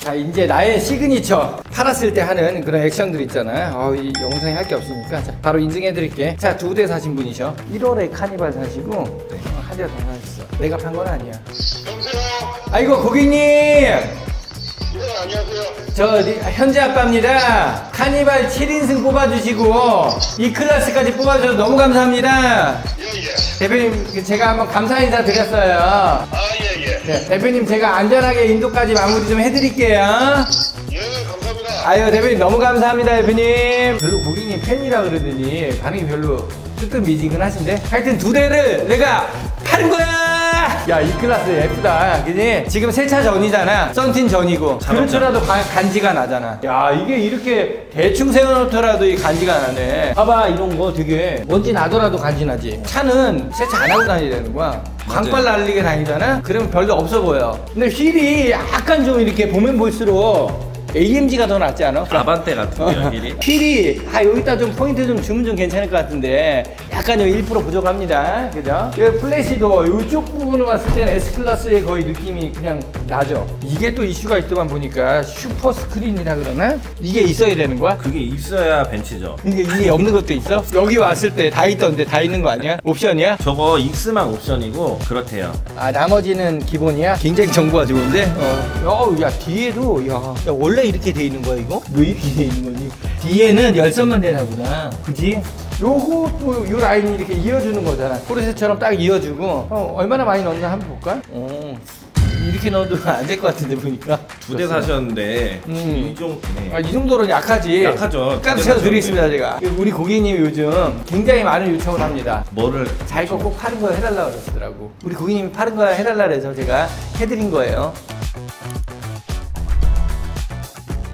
자, 이제 나의 시그니처 팔았을 때 하는 그런 액션들 있잖아요. 이 영상에 할 게 없으니까 자, 바로 인증해 드릴게. 자, 2대 사신 분이셔. 1월에 카니발 사시고 한 대 더 사셨어. 내가 판 건 아니야. 여보세요? 아이고 고객님, 네, 안녕하세요. 저 현재 아빠입니다. 카니발 7인승 뽑아주시고 E클래스까지 뽑아주셔서 너무 감사합니다. 예. 대표님, 제가 한번 감사 인사 드렸어요. 아, 예. 네, 대표님 제가 안전하게 인도까지 마무리 좀 해드릴게요. 예, 감사합니다. 아유, 대표님 너무 감사합니다. 대표님 별로 고객님 팬이라 그러더니 반응이 별로 뜨뜻미지근 하신데, 하여튼 2대를 내가 파는 거야. 야, E클래스 예쁘다, 그지? 지금 세차 전이잖아. 썬틴 전이고 그렇더라도 간지가 나잖아. 야, 이게 이렇게 대충 세워놓더라도 이 간지가 나네. 봐봐, 이런 거 되게 먼지 나더라도 간지 나지. 차는 세차 안 하고 다녀야 되는 거야. 광빨 날리게 다니잖아? 그러면 별로 없어 보여. 근데 휠이 약간 좀 이렇게 보면 볼수록 AMG가 더 낫지 않아? 아반떼 같은데요, 휠이? 휠이 여기다 좀 포인트 좀 주면 좀 괜찮을 것 같은데 약간 1% 부족합니다. 그죠? 이 플래시도 이쪽 부분을 봤을 때는 S클래스의 거의 느낌이 그냥 나죠. 이게 또 이슈가 있더만 보니까 슈퍼 스크린이라 그러나? 이게 있어야 되는 거야? 그게 있어야 벤츠죠. 이게 없는 것도 있어? 여기 왔을 때 다 있던데 다 있는 거 아니야? 옵션이야? 저거 X만 옵션이고 그렇대요. 아, 나머지는 기본이야? 굉장히 정보가 좋은데? 야, 뒤에도, 야, 원래 이렇게 돼 있는 거야, 이거? 왜 이렇게 돼 있는 거지? 뒤에는 열선만 되나구나. 그지? 요거, 요 라인이 이렇게 이어주는 거잖아. 포르쉐처럼 딱 이어주고. 얼마나 많이 넣었나 한번 볼까? 이렇게 넣어도 안 될 것 같은데, 보니까. 2대 사셨는데 이 이 정도로는 약하지. 약하죠. 깎아 드리겠습니다, 제가. 우리 고객님이 요즘 굉장히 많은 요청을 합니다. 뭐를 자기 거 꼭 파는 거 해달라고 그러시더라고. 우리 고객님이 파는 거 해달라 그래서 제가 해드린 거예요.